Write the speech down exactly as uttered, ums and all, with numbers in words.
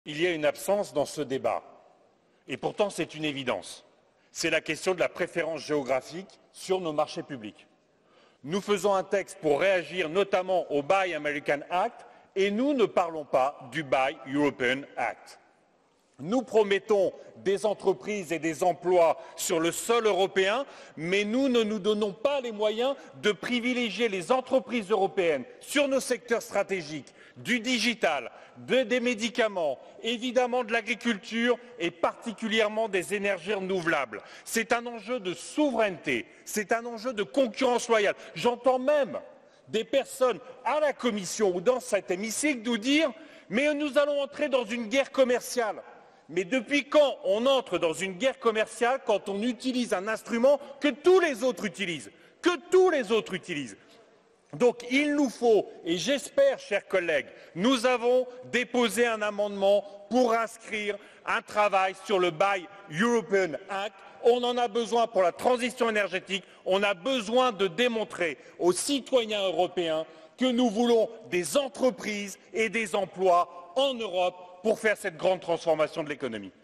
Il y a une absence dans ce débat, et pourtant c'est une évidence. C'est la question de la préférence géographique sur nos marchés publics. Nous faisons un texte pour réagir notamment au Buy American Act, et nous ne parlons pas du Buy European Act. Nous promettons des entreprises et des emplois sur le sol européen, mais nous ne nous donnons pas les moyens de privilégier les entreprises européennes sur nos secteurs stratégiques, du digital, de, des médicaments, évidemment de l'agriculture et particulièrement des énergies renouvelables. C'est un enjeu de souveraineté, c'est un enjeu de concurrence loyale. J'entends même des personnes à la Commission ou dans cet hémicycle nous dire « mais nous allons entrer dans une guerre commerciale ». Mais depuis quand on entre dans une guerre commerciale quand on utilise un instrument que tous les autres utilisent, que tous les autres utilisent? Donc il nous faut, et j'espère, chers collègues, nous avons déposé un amendement pour inscrire un travail sur le Buy European Act. On en a besoin pour la transition énergétique, on a besoin de démontrer aux citoyens européens que nous voulons des entreprises et des emplois en Europe pour faire cette grande transformation de l'économie.